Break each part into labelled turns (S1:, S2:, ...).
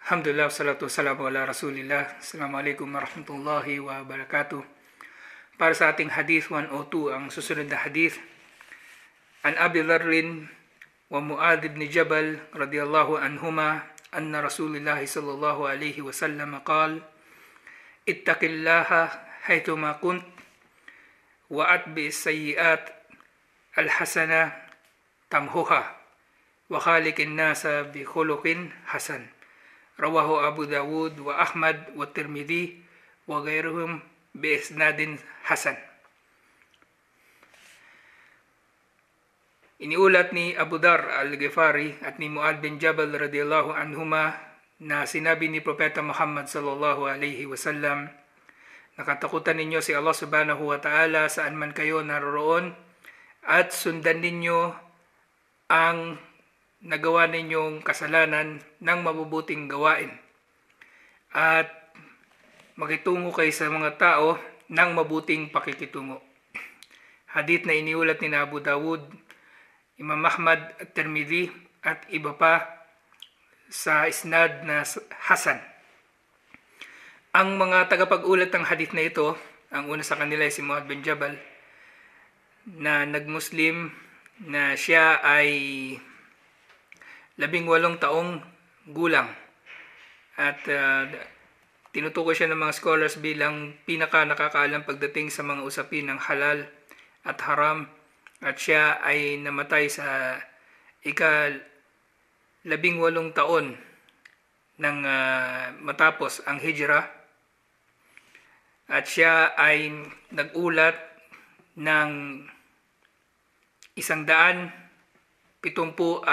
S1: Alhamdulillah, salatu wassalamu ala rasulillah. Assalamualaikum warahmatullahi wabarakatuh. Para sa ating hadith 102, ang susunod na hadith. An Abi Dharrin wa Mu'adh ibn Jabal radiyallahu anhuma anna Rasulullah sallallahu alayhi wa sallam qala ittaqillaha haythuma kunt wa atbi as-sayyi'at al-hasana tamhuha wa khaliqin nasa bi khuluqin hasan. Rawahu Abu Dawud wa Ahmad wa Tirmidhi wa ghayruhum bi isnadin hasan. Iniulat ni Abu Dharr al-Ghifari at ni Mu'adh bin Jabal radiyallahu anhuma na sinabi ni Propeta Muhammad sallallahu alaihi wasallam, nakatakutan ninyo si Allah subhanahu wa ta'ala saan man kayo naroroon at sundan ninyo ang nagawa ninyong kasalanan ng mabubuting gawain at makitungo kayo sa mga tao ng mabuting pakikitungo. Hadith na iniulat ni Abu Dawud, Imam Ahmad at Tirmidhi at iba pa sa isnad na hasan. Ang mga tagapag-ulat ng hadith na ito, ang una sa kanila ay si Mu'adh bin Jabal na nagmuslim na siya ay 18 taong gulang at tinutukoy siya ng mga scholars bilang pinaka nakakaalam pagdating sa mga usapin ng halal at haram, at siya ay namatay sa ika-18 taon ng matapos ang hijrah, at siya ay nagulat ng 157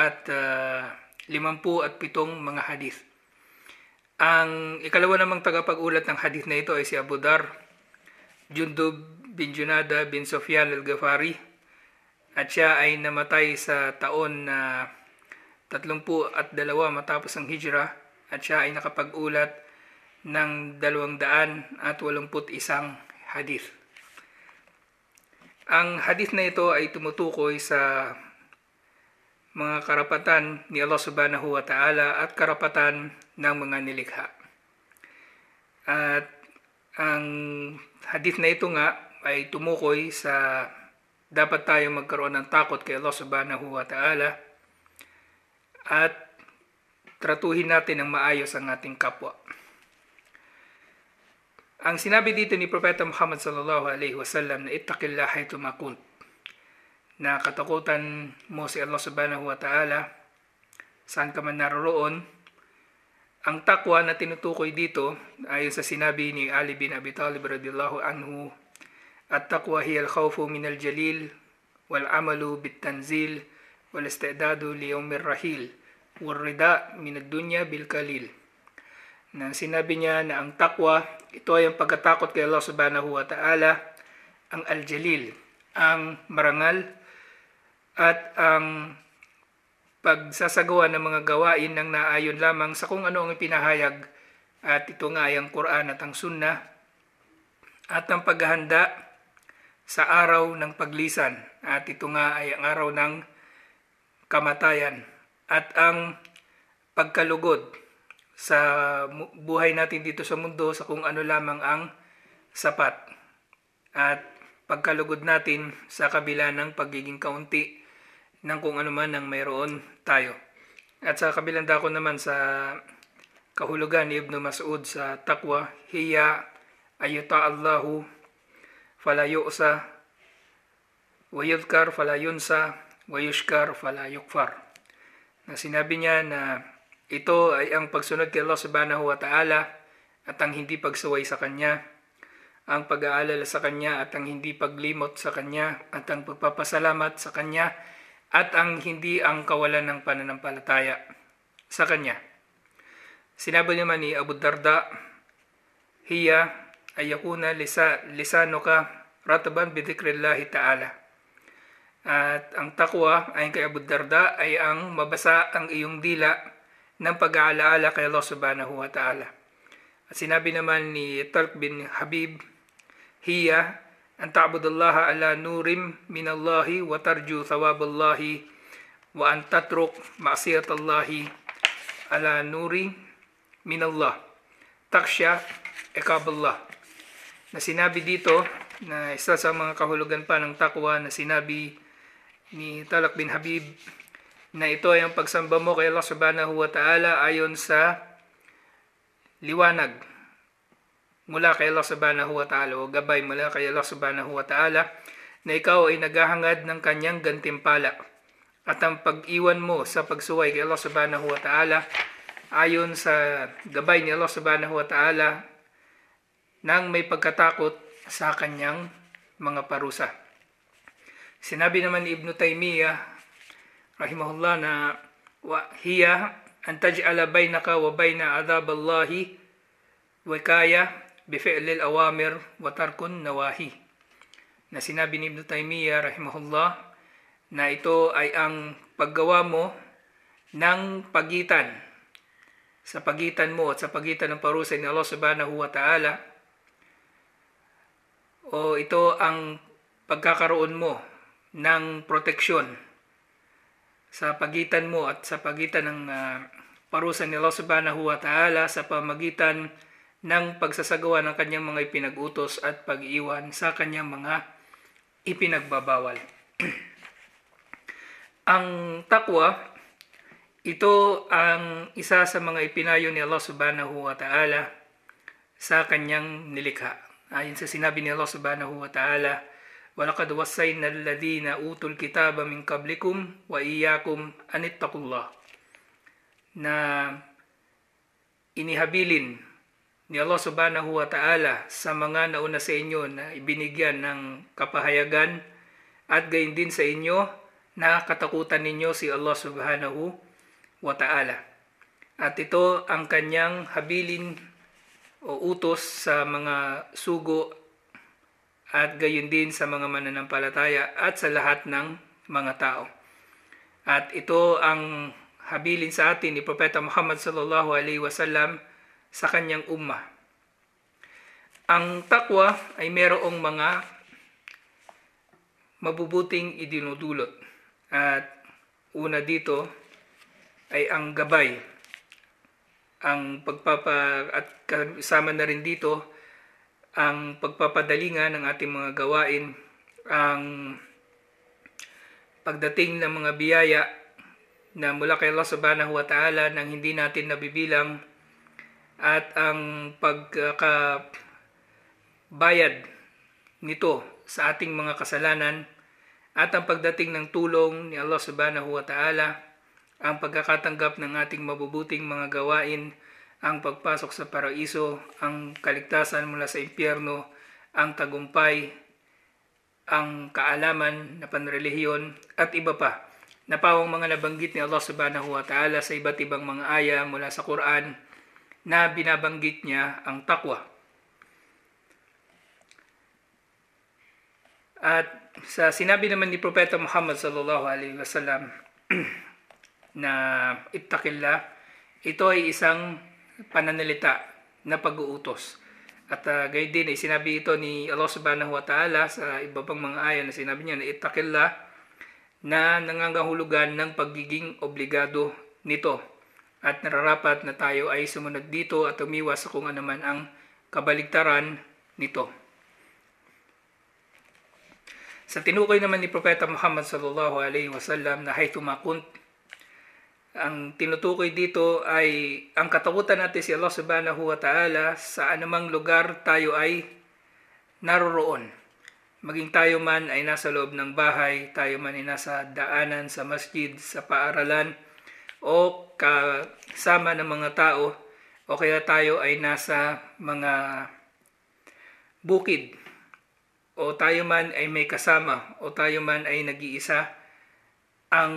S1: mga hadith. Ang ikalawa namang tagapag-ulat ng hadith na ito ay si Abu Dharr, Jundub bin Junada bin Sufyan al-Ghifari, at siya ay namatay sa taon na 32 matapos ang hijrah, at siya ay nakapag-ulat ng 281 hadith. Ang hadith na ito ay tumutukoy sa mga karapatan ni Allah subhanahu wa ta'ala at karapatan ng mga nilikha. At ang hadith na ito nga ay tumukoy sa dapat tayo magkaroon ng takot kay Allah subhanahu wa ta'ala at tratuhin natin ng maayos ang ating kapwa. Ang sinabi dito ni Propeta Muhammad sallallahu alaihi wasallam na ittaqillah haythuma kunt, na katakutan mo si Allah subhanahu wa ta'ala saan ka man naroroon. Ang takwa na tinutukoy dito ayon sa sinabi ni Ali bin Abi Talib radiyallahu anhu, at-taqwa hiya al-khawfu min al-jalil wal amalu bit-tanzil wal istidadu li yawmir rahil wal rida min ad-dunya bil kalil. Na sinabi niya na ang takwa, ito ay ang pagkatakot kay Allah subhanahu wa ta'ala, ang al-jalil, ang marangal, at ang pagsasagawa ng mga gawain ng naayon lamang sa kung ano ang ipinahayag, at ito nga ay ang Quran at ang Sunnah, at ang paghahanda sa araw ng paglisan, at ito nga ay ang araw ng kamatayan, at ang pagkalugod sa buhay natin dito sa mundo sa kung ano lamang ang sapat, at pagkalugod natin sa kabila ng pagiging kaunti ng kung ano man ang mayroon tayo. At sa kabilang dako naman sa kahulugan ni Ibn Mas'ud sa taqwa, hiya ayuta Allahu fala yu'sa wa yudhkar fala yunsa wa yushkar fala yukfar. Na sinabi niya na ito ay ang pagsunod kay Allah subhanahu wa ta'ala at ang hindi pagsaway sa Kanya, ang pag-aalala sa Kanya at ang hindi paglimot sa Kanya, at ang pagpapasalamat sa Kanya at ang hindi ang kawalan ng pananampalataya sa Kanya. Sinabi naman ni Abu Darda, hiya ayakuna lisanuka rataban bidhikrillahi ta'ala. At ang takwa ayon kay Abu Darda ay ang mabasa ang iyong dila ng pag-aalaala kay Allah subhanahu wa ta'ala. At sinabi naman ni Talq bin Habib, hiya an ta'budallaha ala nurim minallahi wa tarju thawaballahi wa an tatruk ma'siyatallahi ala nuri minallah. Taksya iqaballah. Na sinabi dito na isa sa mga kahulugan pa ng takwa na sinabi ni Talak bin Habib na ito ay ang pagsamba mo kay Allah subhanahu wa ta'ala ayon sa liwanag mula kay Allah subhanahu wa ta'ala o gabay mula kay Allah subhanahu wa ta'ala na ikaw ay naghahangad ng kanyang gantimpala at ang pag-iwan mo sa pagsuway kay Allah subhanahu wa ta'ala ayon sa gabay ni Allah subhanahu wa ta'ala nang may pagkatakot sa kanyang mga parusa. Sinabi naman ni Ibn Taymiyyah rahimahullah na hiya an taj'ala bainaka wa baina adhaballahi wikaya bifi'lil awamir wa tarkun nawahi. Na sinabi ni Ibn Taymiyyah rahimahullah na ito ay ang paggawa mo ng pagitan sa pagitan mo at sa pagitan ng parusa ni Allah subhanahu wa ta'ala, o ito ang pagkakaroon mo ng proteksyon sa pagitan mo at sa pagitan ng parusa ni Allah subhanahu wa ta'ala sa pamagitan ng pagsasagawa ng kanyang mga ipinag-utos at pag-iwan sa kanyang mga ipinagbabawal. Ang takwa, ito ang isa sa mga ipinayo ni Allah subhanahu wa ta'ala sa kanyang nilikha. Ayon sa sinabi ni Allah subhanahu wa ta'ala, وَلَقَدْ وَصَّيْنَا الَّذِينَ أُوتُوا الْكِتَابَ مِنْ قَبْلِكُمْ وَإِيَّاكُمْ أَنِ اتَّقُوا اللَّهَ. Na inihabilin ni Allah subhanahu wa ta'ala sa mga nauna sa inyo na ibinigyan ng kapahayagan at gayon din sa inyo na katakutan ninyo si Allah subhanahu wa ta'ala. At ito ang kanyang habilin o utos sa mga sugo at gayon din sa mga mananampalataya at sa lahat ng mga tao. At ito ang habilin sa atin ni Propeta Muhammad sallallahu alaihi wasallam sa kanyang ummah. Ang takwa ay mayroong mga mabubuting idinudulot. At una dito ay ang gabay. Ang at kasama na rin dito ang pagpapadalinga ng ating mga gawain, ang pagdating ng mga biyaya na mula kay Allah subhanahu wa ta'ala nang hindi natin nabibilang, at ang pagkakabayad nito sa ating mga kasalanan, at ang pagdating ng tulong ni Allah subhanahu wa ta'ala, ang pagkakatanggap ng ating mabubuting mga gawain, ang pagpasok sa paraiso, ang kaligtasan mula sa impyerno, ang tagumpay, ang kaalaman na panrelihiyon, at iba pa na pawang mga nabanggit ni Allah subhanahu wa ta'ala sa iba't ibang mga aya mula sa Quran na binabanggit niya ang takwa. At sa sinabi naman ni Propeta Muhammad sallallahu alaihi wasallam na ittaqillah, ito ay isang pananalita na pag-uutos. At gayon din ay sinabi ito ni Allah subhanahu wa ta'ala sa iba pang mga aya na sinabi niya na ittaqillah, na nangangahulugan ng pagiging obligado nito at nararapat na tayo ay sumunod dito at umiwas sa kung anuman ang kabaligtaran nito. Sa tinukoy naman ni Propeta Muhammad sallallahu alaihi wasallam na haythu ma kunt, ang tinutukoy dito ay ang katakutan natin si Allah subhanahu wa ta'ala sa anumang lugar tayo ay naroroon. Maging tayo man ay nasa loob ng bahay, tayo man ay nasa daanan, sa masjid, sa paaralan, o kasama ng mga tao, o kaya tayo ay nasa mga bukid, o tayo man ay may kasama, o tayo man ay nag-iisa, ang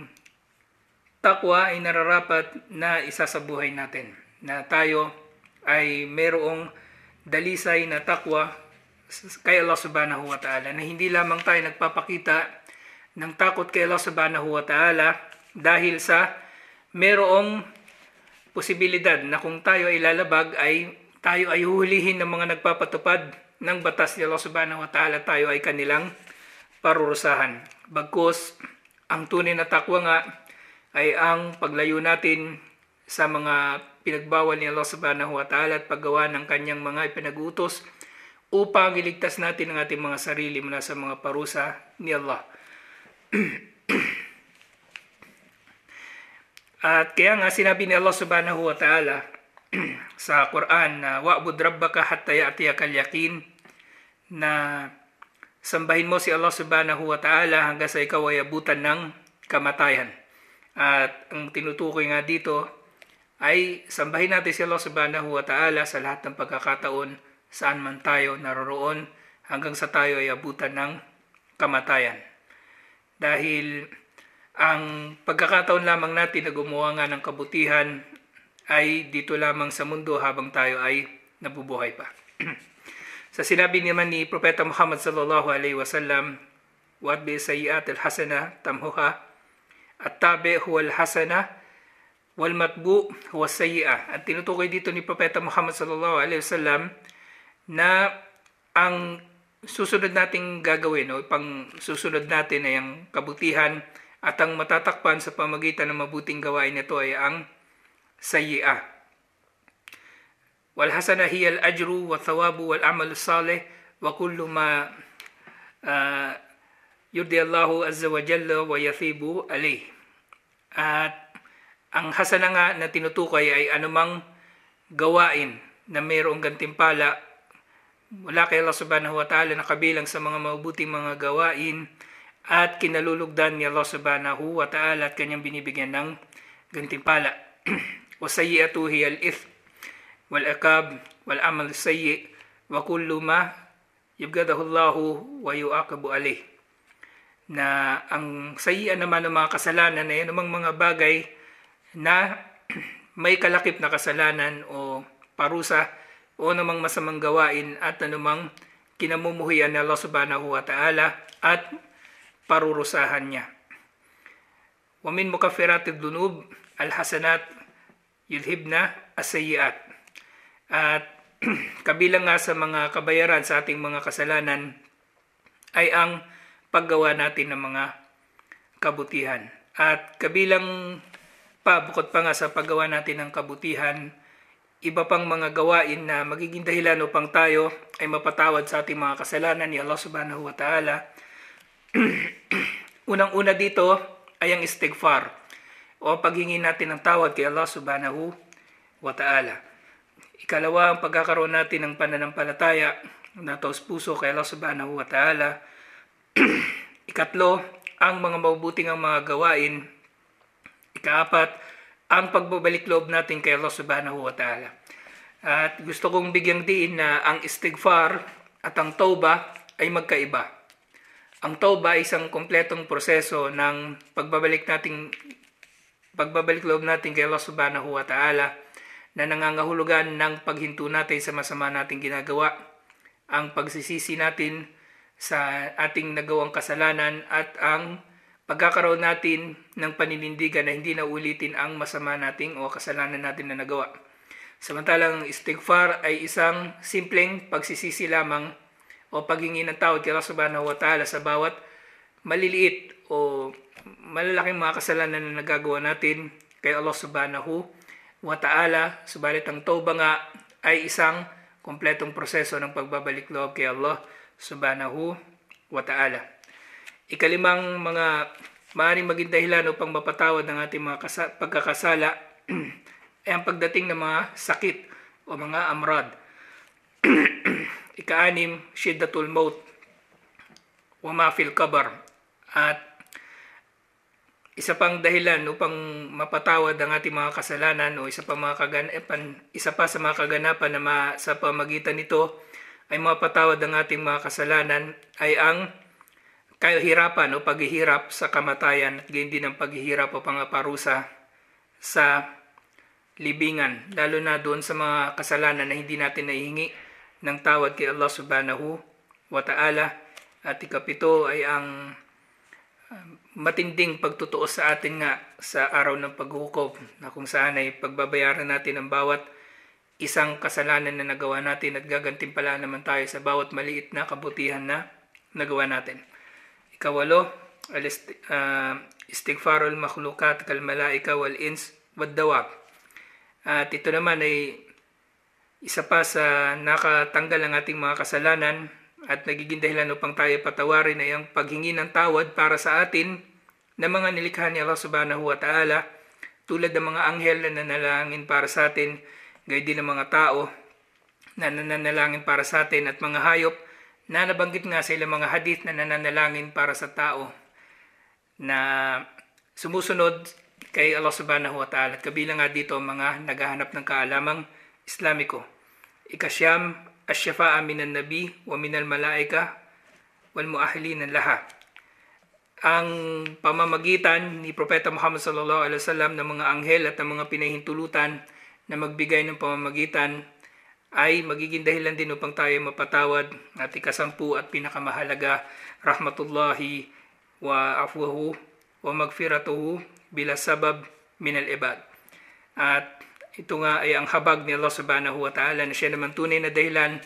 S1: takwa ay nararapat na isa sa buhay natin. Na tayo ay mayroong dalisay na takwa kay Allah subhanahu wa ta'ala. Na hindi lamang tayo nagpapakita ng takot kay Allah subhanahu wa ta'ala dahil sa mayroong posibilidad na kung tayo ay lalabag ay tayo ay huhulihin ng mga nagpapatupad ng batas ni Allah subhanahu wa ta'ala, tayo ay kanilang parurusahan. Bagkus ang tunay na takwa nga ay ang paglayo natin sa mga pinagbawal ni Allah subhanahu wa ta'ala at paggawa ng kanyang mga ipinag-utos upang iligtas natin ang ating mga sarili mula sa mga parusa ni Allah. At kaya nga sinabi ni Allah subhanahu wa ta'ala sa Quran na wa'bud rabbaka hatta ya'tiyakal yaqin, na sambahin mo si Allah subhanahu wa ta'ala hanggang sa ikaw ay abutan ng kamatayan. At ang tinutukoy nga dito ay sambahin natin si Allah subhanahu wa ta'ala sa lahat ng pagkakataon saan man tayo naroroon hanggang sa tayo ay abutan ng kamatayan. Dahil ang pagkakataon lamang natin na gumawa nga ng kabutihan ay dito lamang sa mundo habang tayo ay nabubuhay pa. Sa sinabi naman ni Propeta Muhammad sallallahu alaihi wasallam, "Wa bi sayyi'at al-hasana tamhuha, at-tabi huwa al-hasana, wal matbu huwa sayyi'ah." At tinutukoy dito ni Propeta Muhammad sallallahu alaihi wasallam na ang susunod nating gagawin o pang susunod natin ay ang kabutihan, at ang matatakpan sa pamagitan ng mabuting gawain nito ay ang sayyi'ah. Wal hasana hiya al ajru wa thawabu wal amal salih wa kullu ma yurdi Allahu azza wa jalla wa yathibu alayh. At ang hasana nga na tinutukoy ay anumang gawain na mayroong gantimpala mula kay Allah subhanahu wa ta'ala na kabilang sa mga mabuting mga gawain at kinalulugdan ni Allah subhanahu wa ta'ala at kanyang binibigyan ng gantimpala. Wa sayyi'atu hiya al-ithm wal iqab wal amal sayyi wa kullu ma yubghadahu Allahu wa yu'aqabu alayh. Na ang sayyi'an naman ng mga kasalanan ay anumang mga bagay na may kalakip na kasalanan o parusa o anumang masamang gawain at anumang kinamumuhian ni Allah subhanahu wa ta'ala at parurusahan niya. Wa min mukaffiratid dunub al-hasanat yudhibna as-sayyi'at. At kabilang nga sa mga kabayaran sa ating mga kasalanan ay ang paggawa natin ng mga kabutihan. At kabilang pa, bukod pa nga sa paggawa natin ng kabutihan, iba pang mga gawain na magiging dahilan upang tayo ay mapatawad sa ating mga kasalanan ni Allah subhanahu wa ta'ala. Unang-una dito ay ang istighfar o paghingi natin ng tawad kay Allah subhanahu wa ta'ala. Ikalawa, ang pagkakaroon natin ng pananampalataya na taos puso kay Allah subhanahu wa ta'ala. Ikatlo, ang mga mabubuting ang mga gawain. Ikaapat, ang pagbabalik loob natin kay Allah subhanahu wa ta'ala. At gusto kong bigyang diin na ang istighfar at ang tauba ay magkaiba. Ang tauba ay isang kompletong proseso ng pagbabalik loob natin kay Allah subhanahu wa ta'ala na nangangahulugan ng paghinto natin sa masama nating ginagawa, ang pagsisisi natin sa ating nagawang kasalanan at ang pagkakaroon natin ng paninindigan na hindi na ulitin ang masama nating o kasalanan natin na nagawa. Samantalang istighfar ay isang simpleng pagsisisi lamang o paghingi ng tawad kay Allah subhanahu wa ta'ala sa bawat maliliit o malalaking mga kasalanan na nagagawa natin kay Allah subhanahu wa ta'ala. Subalit ang tauba nga ay isang kompletong proseso ng pagbabalik loob kay Allah subhanahu wa ta'ala. Ikalimang mga maaaring maging dahilan upang mapatawad ng ating mga pagkakasala ay ang pagdating ng mga sakit o mga amrad. Ika-anim, shiddatul maut wa ma fil qabr. At isa pang dahilan upang mapatawad ang ating mga kasalanan o isa pa sa mga kaganapan na sa pamagitan nito ay mapatawad ang ating mga kasalanan ay ang kahirapan o paghihirap sa kamatayan at gayon din ang paghihirap o pangaparusa sa libingan, lalo na doon sa mga kasalanan na hindi natin naihingi ng tawad kay Allah subhanahu wa ta'ala. At ikapito ay ang matinding pagtutuos sa atin nga sa araw ng paghuhukom, na kung saan ay pagbabayaran natin ang bawat isang kasalanan na nagawa natin at gagantimpalaan naman tayo sa bawat maliit na kabutihan na nagawa natin. Ikawalo, istighfarul makhlukat kal malaika wal ins wad dawab. At ito naman ay isa pa sa nakatanggal ng ating mga kasalanan at nagiging dahilan upang tayo patawarin ay ang paghingi ng tawad para sa atin na mga nilikha ni Allah subhanahu wa ta'ala, tulad ng mga anghel na nanalangin para sa atin, gayon din ng mga tao na nananalangin para sa atin, at mga hayop na nabanggit nga sa ilang mga hadith na nananalangin para sa tao na sumusunod kay Allah subhanahu wa ta'ala. At kabilang nga dito mga naghahanap ng kaalamang Islamiko. Ikasyam, asyafa'a minan nabi wa minal malaika wal muahilin laha. Ang pamamagitan ni Propeta Muhammad sallallahu alaihi wasallam ng mga anghel at ng mga pinahintulutan na magbigay ng pamamagitan ay magiging dahilan din upang tayo mapatawad. At ikasampu at pinakamahalaga, rahmatullahi wa afwahu wa magfiratuhu bila sabab minal ibad. At ito nga ay ang habag ni Allah subhanahu wa ta'ala na siya naman tunay na dahilan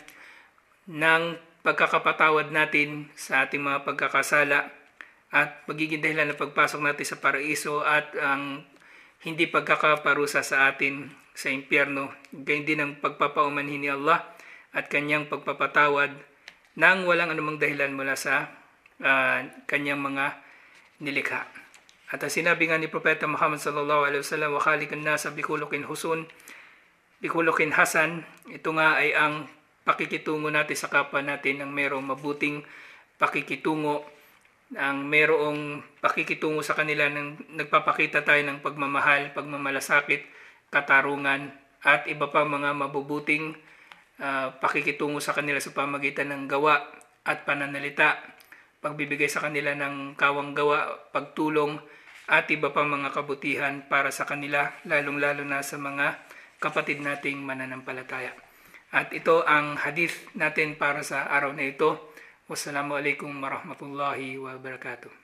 S1: ng pagkakapatawad natin sa ating mga pagkakasala at magiging dahilan ng pagpasok natin sa paraiso at ang hindi pagkakaparusa sa atin sa impyerno. Ganyan din ang pagpapaumanhin ni Allah at kanyang pagpapatawad nang walang anumang dahilan mula sa kanyang mga nilikha. At ang sinabi nga ni Propeta Muhammad sallallahu alaihi wasallam, wa khaliqan nasa bikhuluqin husun, bikhuluqin hasan. Ito nga ay ang pakikitungo natin sa kapwa natin, ang merong mabuting pakikitungo, ang merong pakikitungo sa kanila ng nagpapakita tayo ng pagmamahal, pagmamalasakit, katarungan at iba pa mga mabubuting pakikitungo sa kanila sa pamagitan ng gawa at pananalita, pagbibigay sa kanila ng kawang gawa, pagtulong at iba pa mga kabutihan para sa kanila, lalong-lalo na sa mga kapatid nating mananampalataya. At ito ang hadith natin para sa araw na ito. Wassalamualaikum warahmatullahi wabarakatuh.